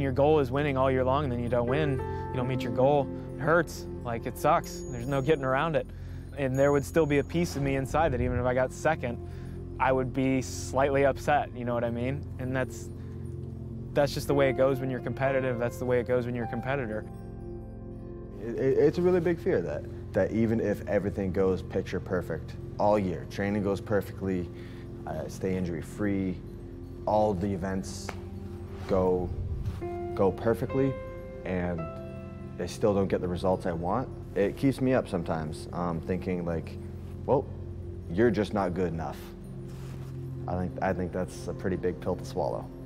your goal is winning all year long and then you don't win, you don't meet your goal, it hurts. Like, it sucks. There's no getting around it. And there would still be a piece of me inside that even if I got second, I would be slightly upset, you know what I mean? And that's just the way it goes when you're competitive. That's the way it goes when you're a competitor. It's a really big fear that even if everything goes picture perfect all year, training goes perfectly, stay injury free, all the events go perfectly, and they still don't get the results I want, it keeps me up sometimes, thinking like, well, you're just not good enough. I think that's a pretty big pill to swallow.